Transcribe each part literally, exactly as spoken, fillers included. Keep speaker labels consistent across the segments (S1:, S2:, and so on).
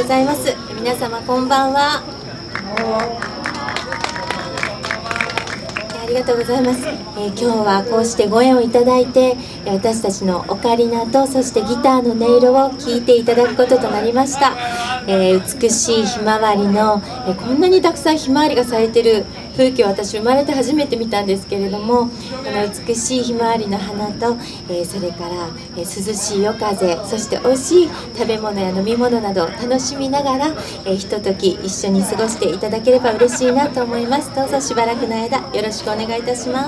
S1: ございます。皆様こんばんは。ありがとうございます。えー、今日はこうしてご縁をいただいて、私たちのオカリナとそしてギターの音色を聴いていただくこととなりました。えー、美しいひまわりの、えー、こんなにたくさんひまわりが咲いてる風景を私生まれて初めて見たんですけれども、この美しいひまわりの花と、えー、それから、えー、涼しい夜風、そして美味しい食べ物や飲み物などを楽しみながら、えー、ひととき一緒に過ごしていただければ嬉しいなと思います。どうぞしばらくの間よろしくお願いいたします。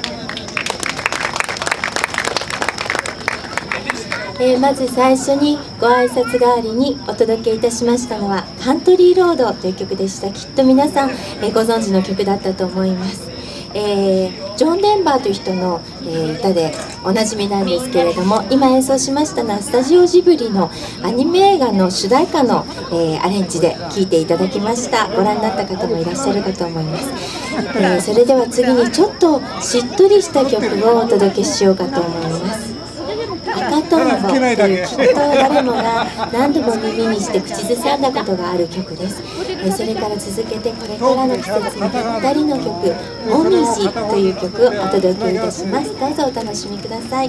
S1: えー、まず最初にご挨拶代わりにお届けいたしましたのは「カントリーロード」という曲でした。きっと皆さん、えー、ご存知の曲だったと思います。えー、ジョン・デンバーという人の、えー、歌でおなじみなんですけれども、今演奏しましたのはスタジオジブリのアニメ映画の主題歌の、えー、アレンジで聴いていただきました。ご覧になった方もいらっしゃるかと思います。えー、それでは次にちょっとしっとりした曲をお届けしようかと思います。赤とんぼというきっと誰もが何度も耳にして口ずさんだことがある曲です。えそれから続けてこれからの季節にぴったりの曲「もみじ」という曲をお届けいたします。どうぞお楽しみください。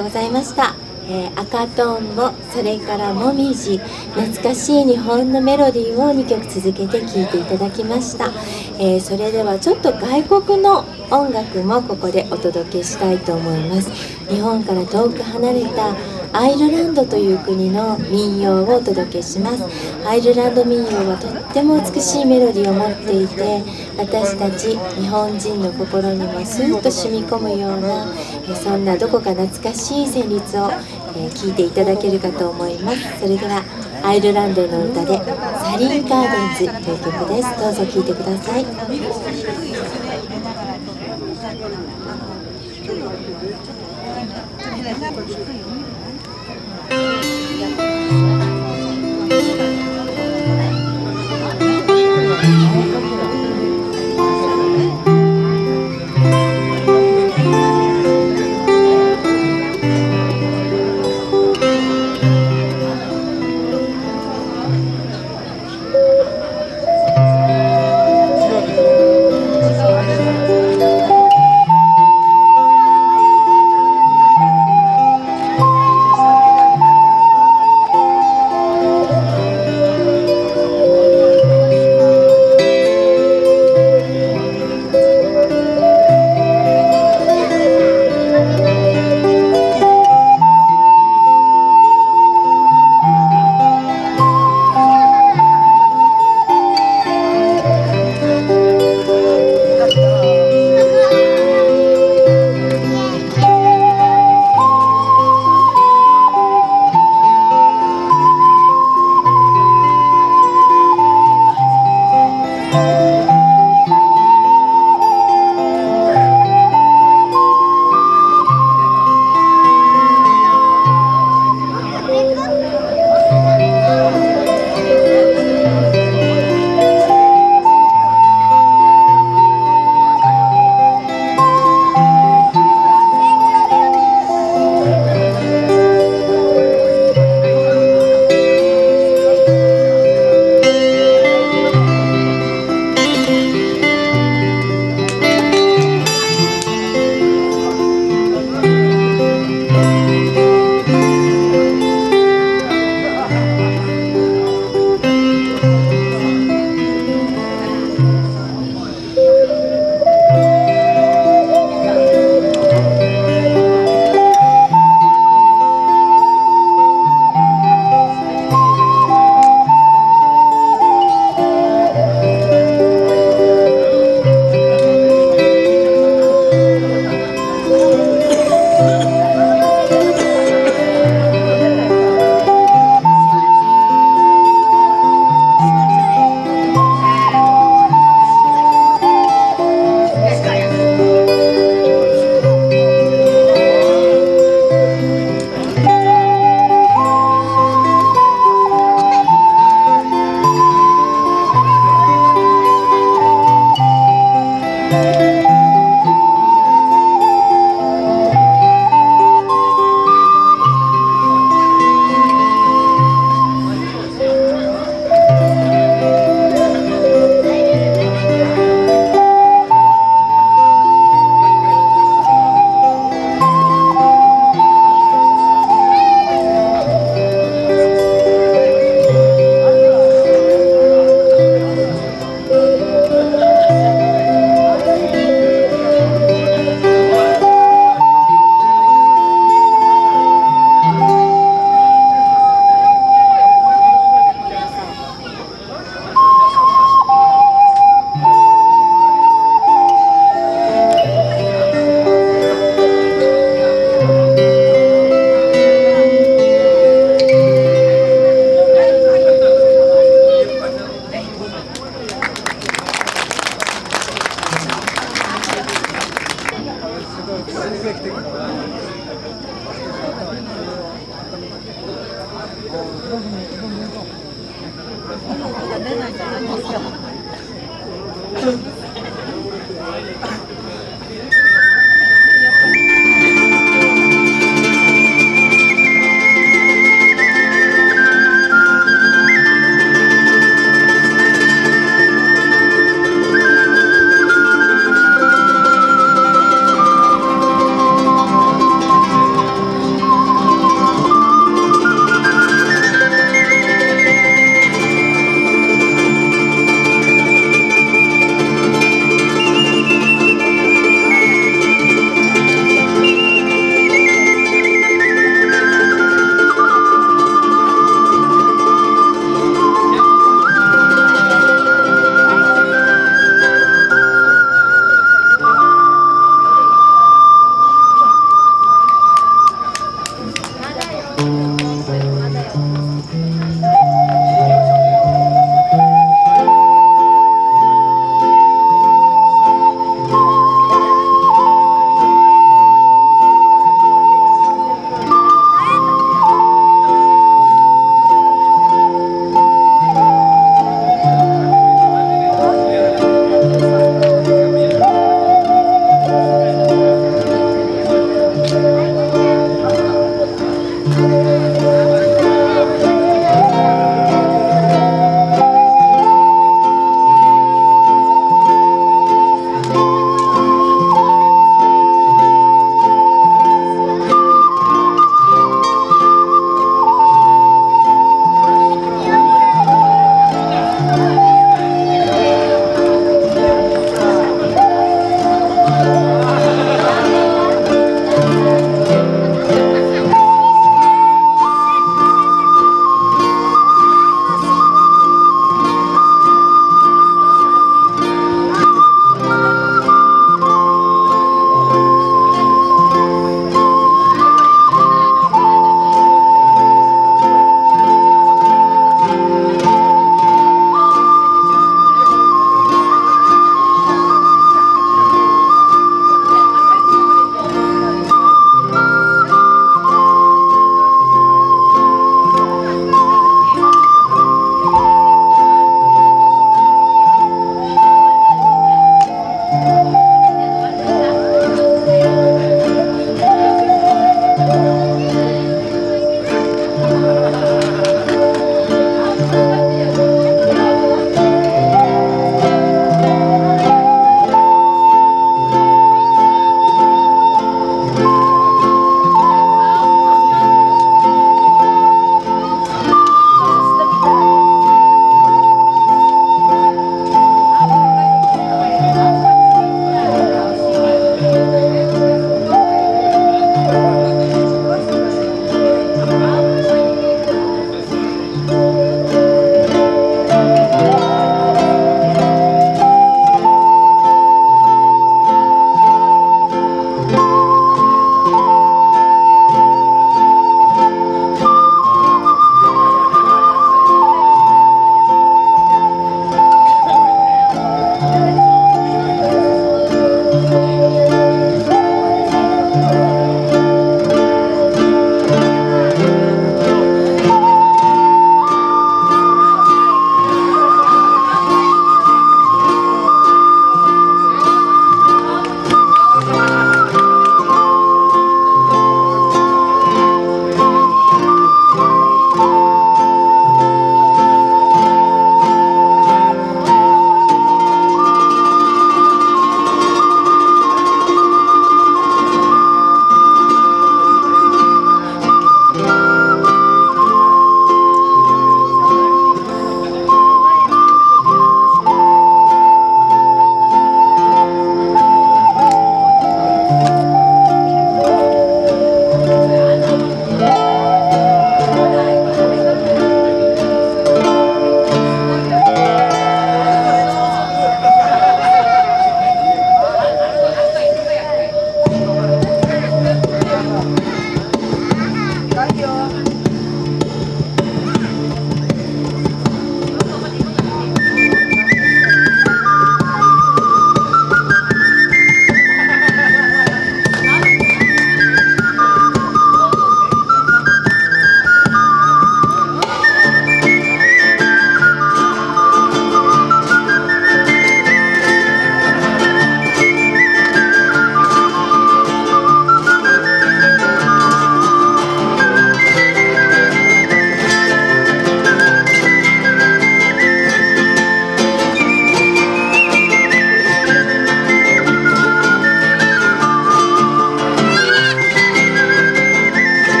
S1: とうございました。えー、赤とんぼ、それからもみじ、懐かしい日本のメロディーをにきょく続けて聴いていただきました。えー、それではちょっと外国の音楽もここでお届けしたいと思います。日本から遠く離れたアイルランドという国の民謡をお届けします。アイルランド民謡はとっても美しいメロディーを持っていて、私たち日本人の心にもスーッと染み込むような、えそんなどこか懐かしい旋律をえー、聴いていただけるかと思います。それではアイルランドの歌でサリン・ガーデンズという曲です。どうぞ聴いてください。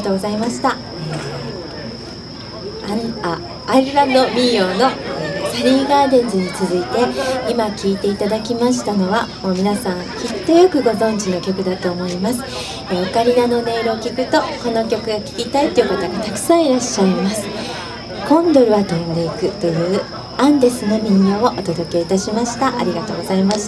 S1: とうございました。アンあアイルランド民謡の、えー、サリーガーデンズに続いて今聴いていただきましたのは、もう皆さんきっとよくご存知の曲だと思います。えー、オカリナの音色を聴くとこの曲が聴きたいという方がたくさんいらっしゃいます。コンドルは飛んでいくというアンデスの民謡をお届けいたしました。ありがとうございました。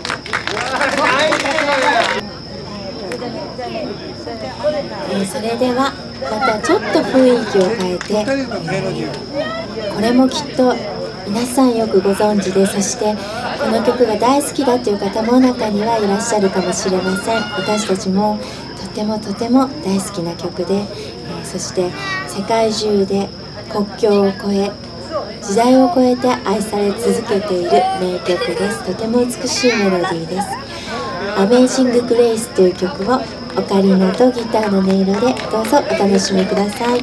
S1: えー、それではまたちょっと雰囲気を変えて、えー、これもきっと皆さんよくご存知で、そしてこの曲が大好きだという方も中にはいらっしゃるかもしれません。私たちもとてもとても大好きな曲で、えー、そして世界中で国境を越え時代を超えて愛され続けている名曲です。とても美しいメロディーです。アメージング・グレイスという曲をオカリナとギターの音色でどうぞお楽しみください。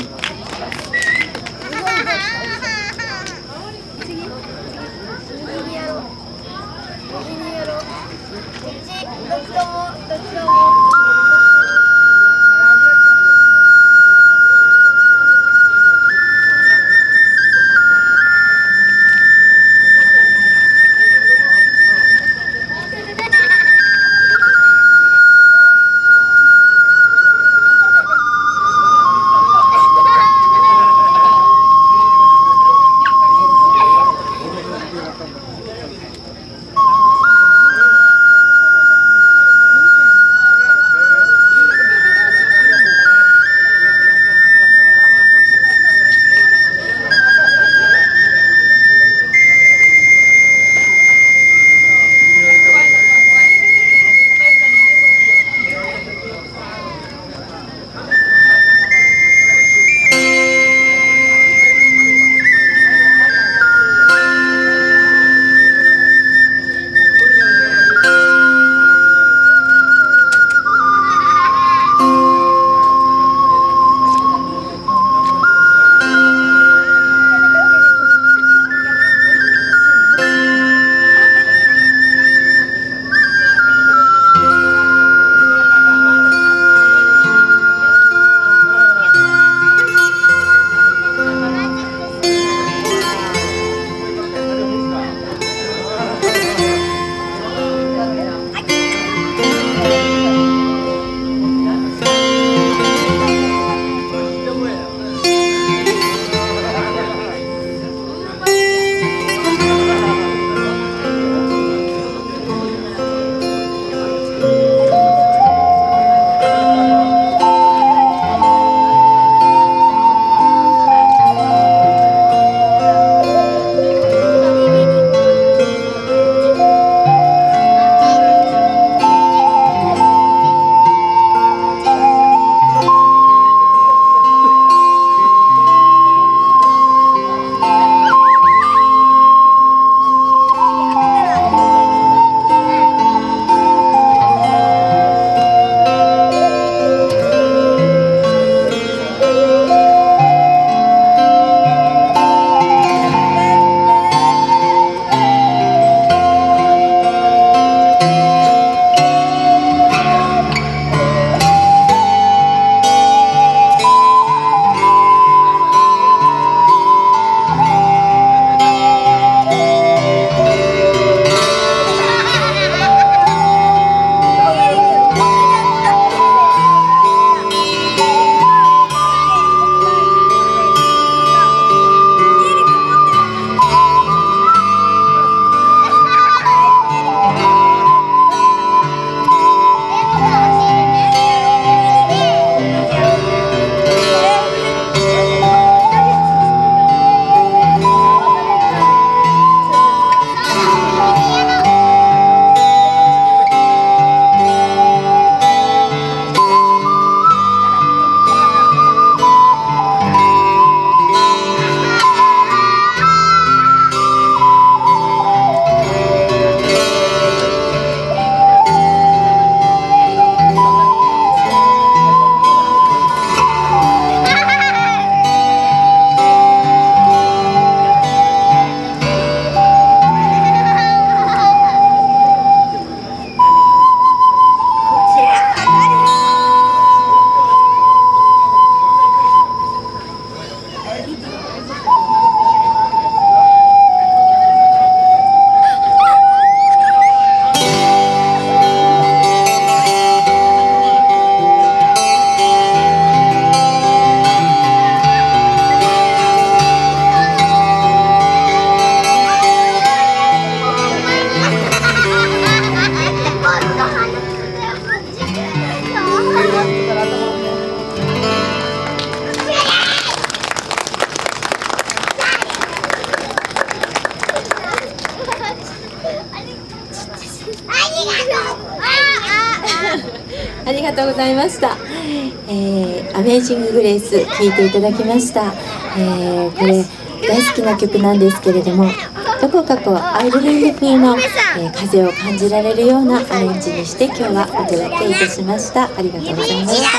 S1: ありがとうございました。えー、アメージング・グレース聴いていただきました。えー、これ大好きな曲なんですけれども、どこかこうアイルランド風の、えー、風を感じられるようなアレンジにして今日はお届けいたしました。ありがとうございました。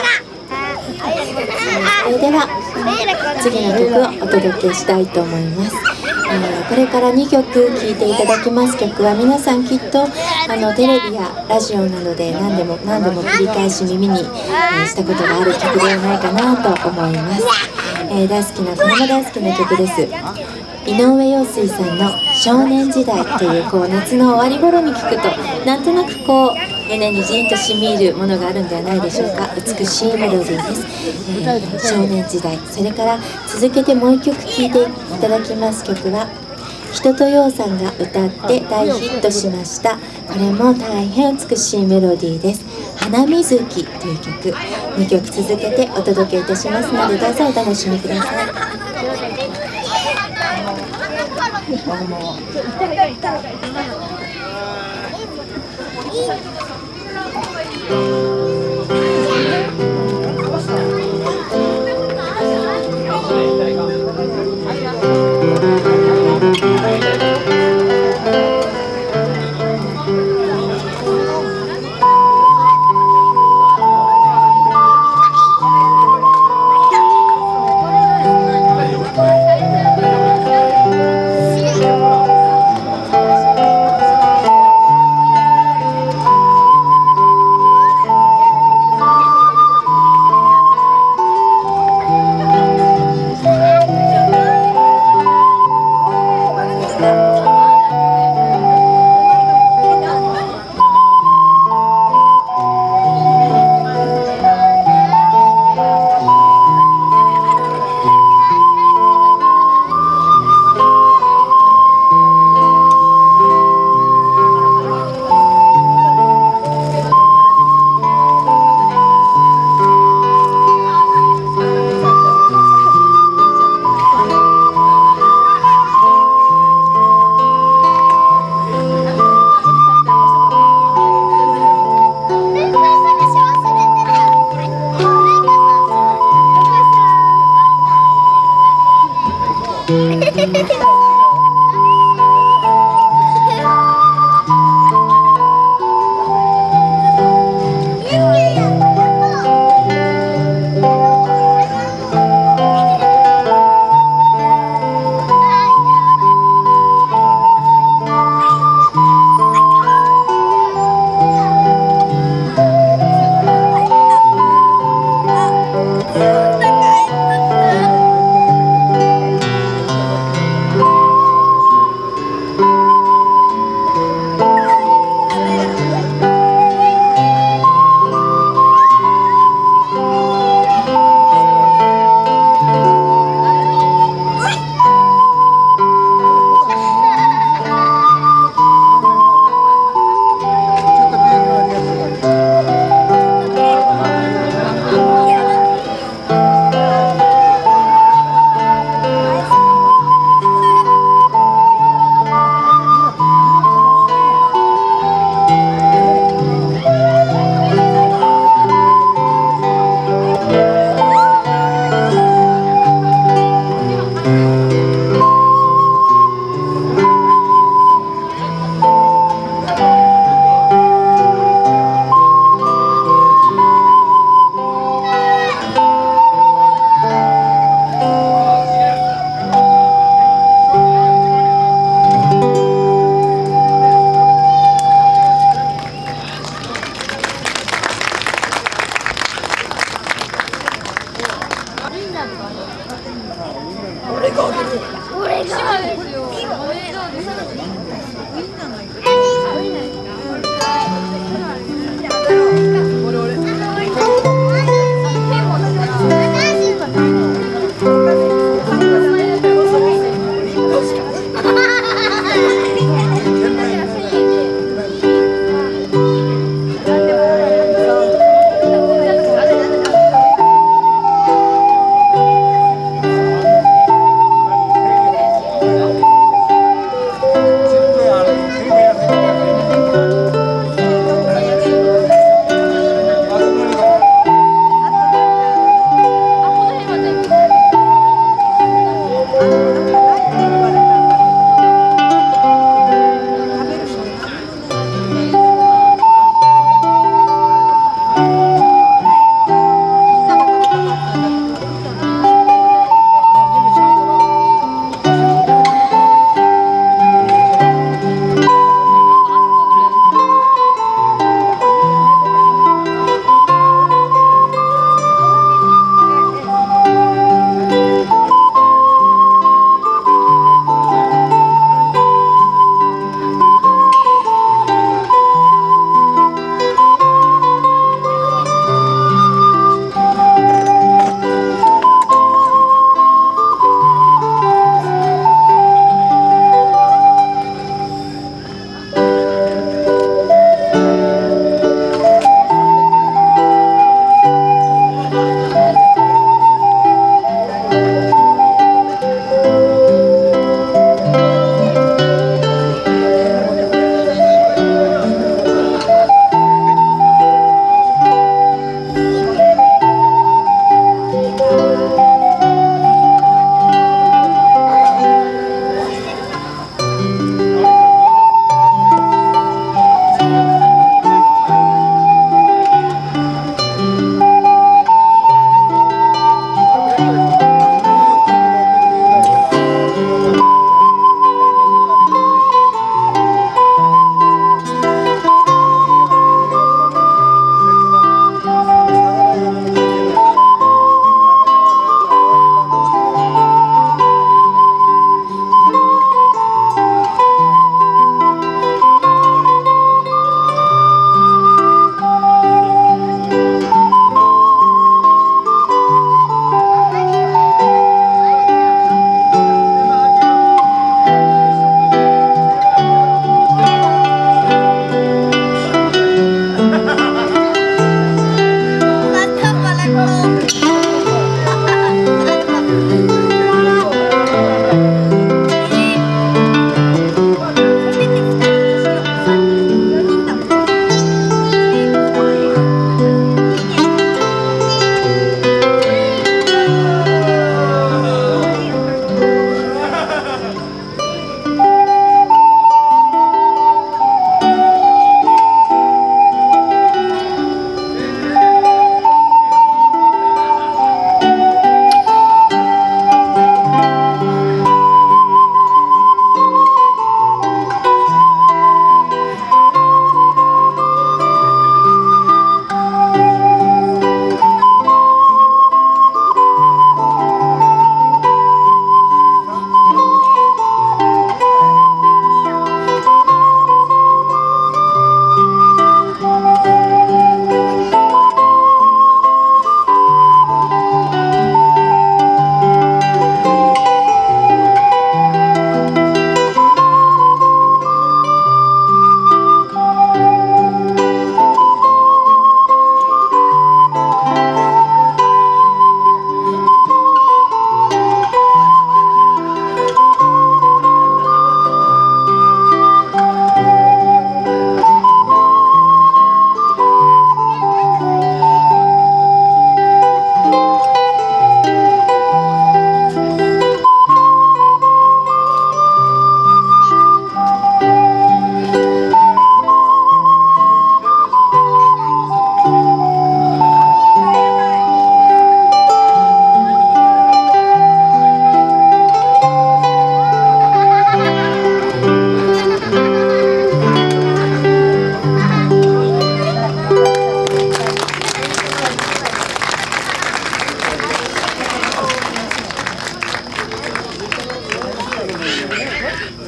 S1: それでは次の曲をお届けしたいと思います。えー、これからにきょく聴いていただきます曲は皆さんきっとあのテレビやラジオなどで何でも何度も繰り返し耳に、えー、したことがある曲ではないかなと思います。えー、大好きなこれも大好きな曲です。井上陽水さんの「少年時代」というこう夏の終わり頃に聴くとなんとなくこう胸にじんとしみ入るものがあるんではないでしょうか。美しいメロディーです、えー、少年時代。それから続けてもう一曲聴いていただきます曲は人とようさんが歌って大ヒットしました。これも大変美しいメロディーです。花水木という曲、にきょく続けてお届けいたしますのでどうぞお楽しみください。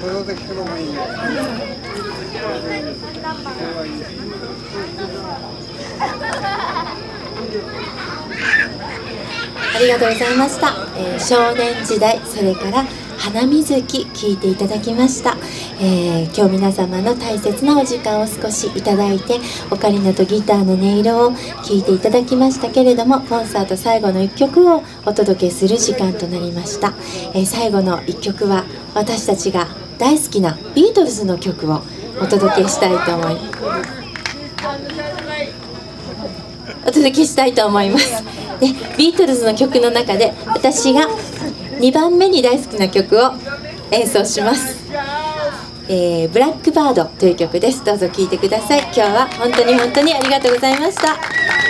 S1: ありがとうございました、えー、少年時代、それから花水木聞いていただきました、えー、今日皆様の大切なお時間を少しいただいて、オカリナとギターの音色を聞いていただきましたけれども、コンサート最後のいっきょくをお届けする時間となりました、えー、最後のいっきょくは私たちが大好きなビートルズの曲をお届けしたいと思いお届けしたいと思いますで、ビートルズの曲の中で私がにばんめに大好きな曲を演奏します、えー、ブラックバードという曲です。どうぞ聴いてください。今日は本当に本当にありがとうございました。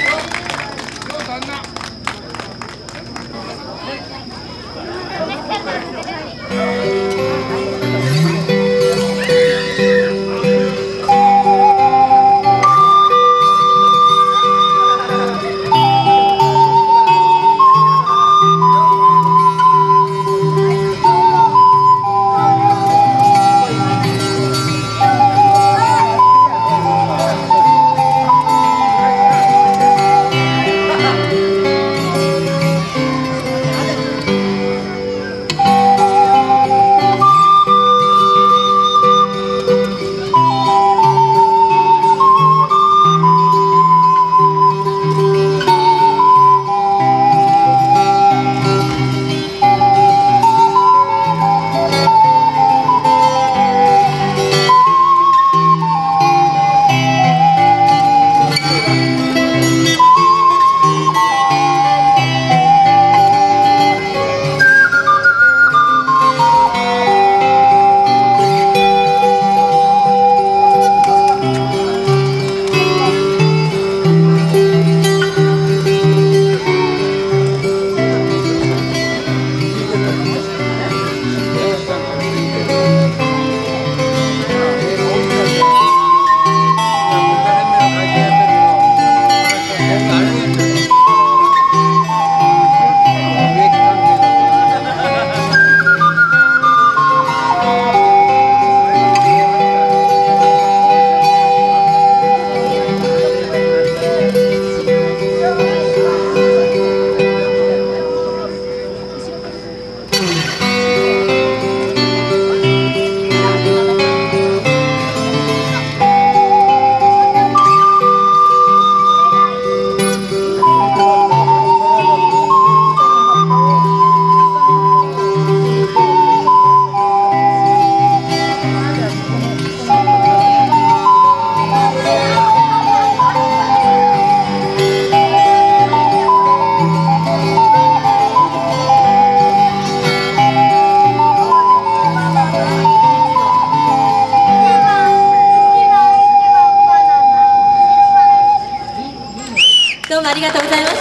S1: どうもありがとうございました。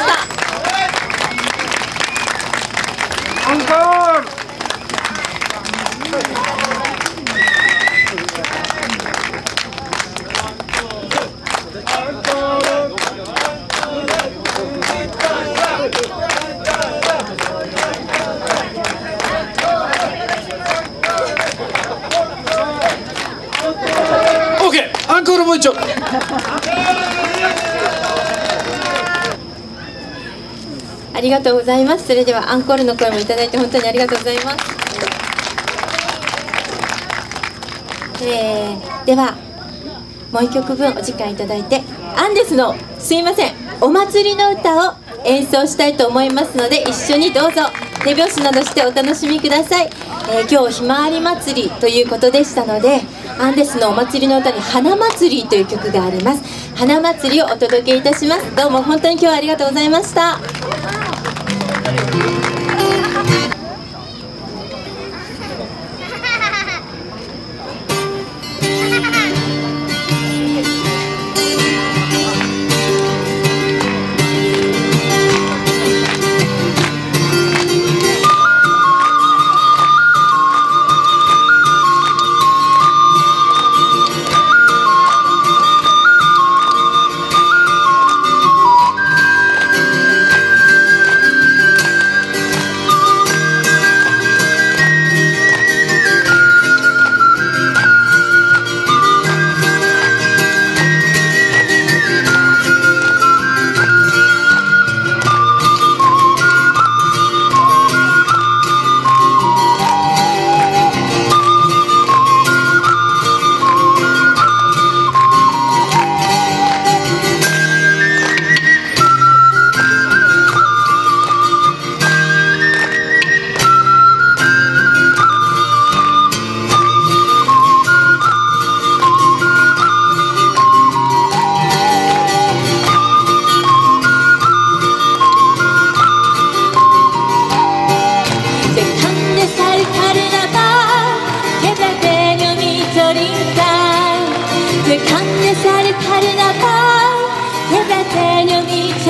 S1: アンコール。
S2: オーケー、アンコールもう一丁。
S1: ありがとうございます。それではアンコールの声もいただいて本当にありがとうございます。えー、ではもう一曲分お時間いただいて、アンデスのすいませんお祭りの歌を演奏したいと思いますので、一緒にどうぞ手拍子などしてお楽しみください。えー、今日ひまわり祭りということでしたので、アンデスのお祭りの歌に花祭りという曲があります。花祭りをお届けいたします。どうも本当に今日はありがとうございました。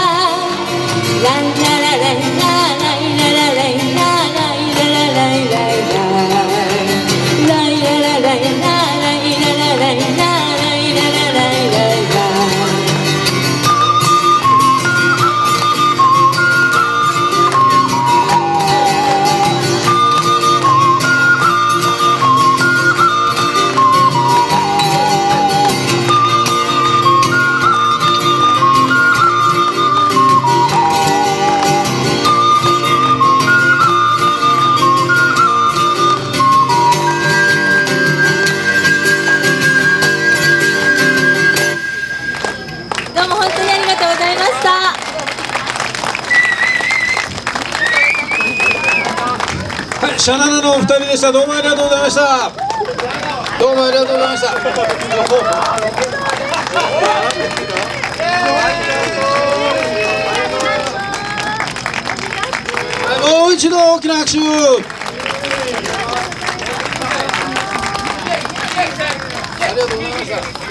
S1: どうも本当にありがとうございました。
S2: はい、シャナナのお二人でした。どうもありがとうございました。どうもありがとうございました。はい、もう一度大きな拍手。ありがとうございました。